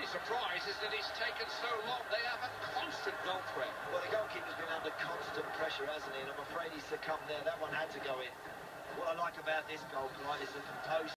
only surprise is that it's taken so long. They have a constant goal threat. Well, the goalkeeper's been under constant pressure, hasn't he? And I'm afraid he succumbed there. That one had to go in. What I like about this goal, Clyde, is the composure.